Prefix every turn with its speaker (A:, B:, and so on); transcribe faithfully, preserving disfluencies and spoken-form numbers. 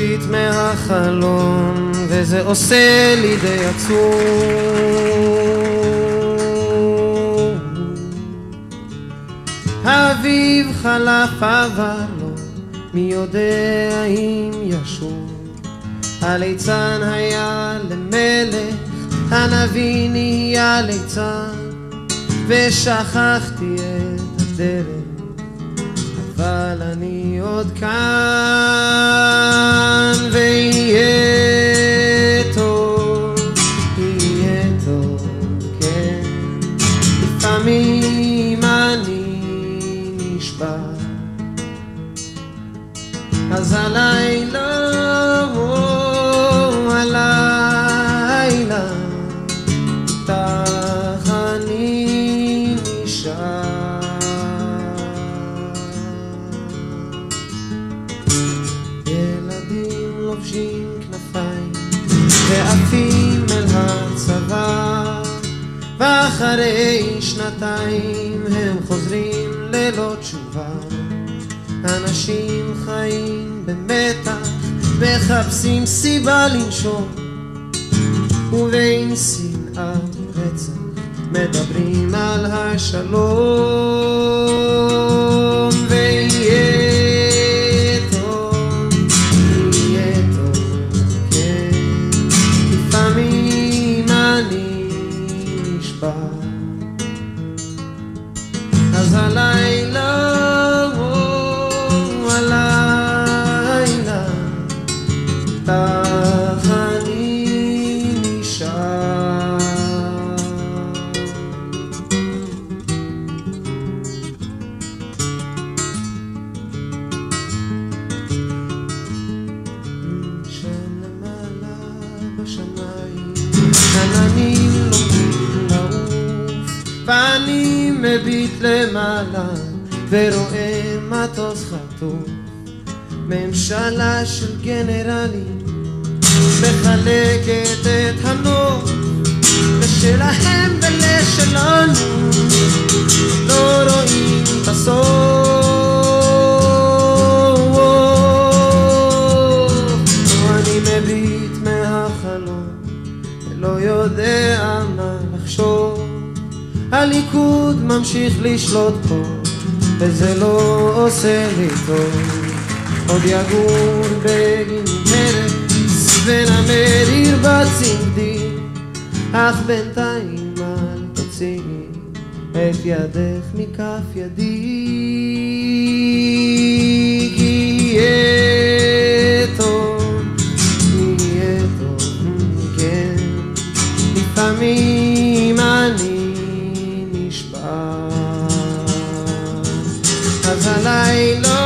A: מביט מהחלון וזה עושה לי די עצוב. האביב חלף אבל לא מי יודע אם ישוב. הליצן היה למלך, הנביא נהיה ליצן, ושכחתי את הדרך, אבל אני עוד כאן. ויהיה טוב, יהיה טוב, כן. לפעמים אני נשבע, אז הלילה, הלילה איתך אני נשאר. ילדים לובשים כנפיים ועפים אל הצבא, ואחרי שנתיים הם חוזרים ללא תשובה. אנשים חיים במתח, מחפשים סיבה לנשום, ובין שנאה ורצח מדברים על השלום. ויהיה טוב, יהיה טוב, כן. לפעמים אני נשבע, אז הלילה, הלילה איתך אני נשאר. שם למעלה בשמיים עננים לומדים לעוף, ואני מביט למעלה ורואה מטוס חטוף. ממשלה של גנרלים מחלקת את הנוף, לשלהם ולשלנו, לא רואים את הסוף. אני מביט מהחלום ולא יודע מה לחשוב. הליכוד ממשיך לשלוט פה וזה לא עושה לי טוב. עוד יגור בגין פרץ ונמר ירבץ צמדי, אך בינתיים אל תוציאי את ידך מכף ידי. כי יהיה טוב, יהיה טוב, כן. לפעמים אני נשבע, אז הלילה